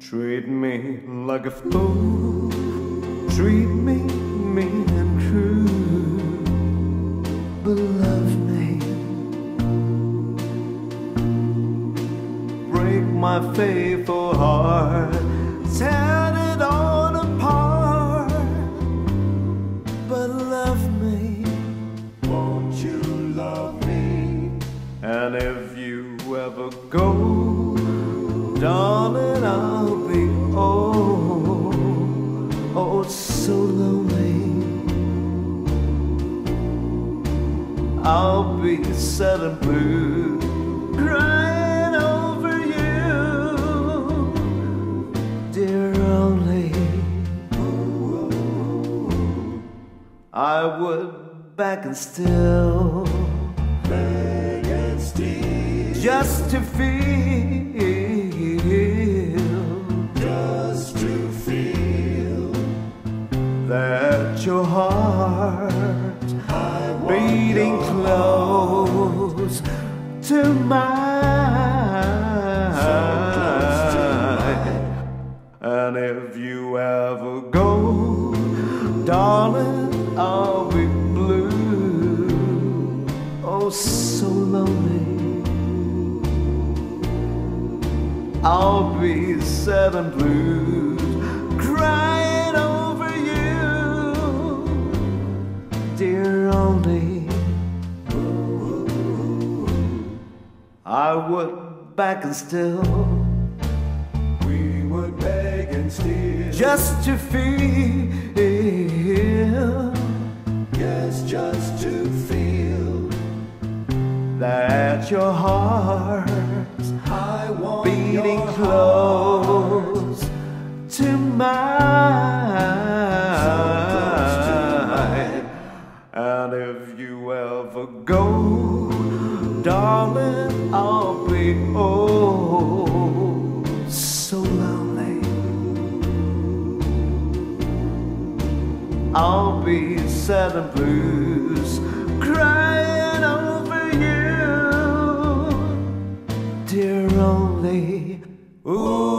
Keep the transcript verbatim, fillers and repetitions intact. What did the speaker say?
Treat me like a fool, treat me mean and cruel, but love me. Break my faithful heart, tear it all apart, but love me. Won't you love me? And if you ever go, darling, I'll be oh, oh so lonely. I'll be sad and blue, crying over you, dear only. I would beg and steal, beg and steal, just to feel, just to feel that your heart beating close to mine. And if you ever go, darling, I'll be blue, oh so lonely. I'll be sad and blue, crying over you, dear only. I would beg and steal, we would beg and steal, just to feel, yes, just to feel that your heart beating close to mine. And if you ever go, darling, I'll be oh so lonely. I'll be sad and blues, crying over you, dear only. Ooh.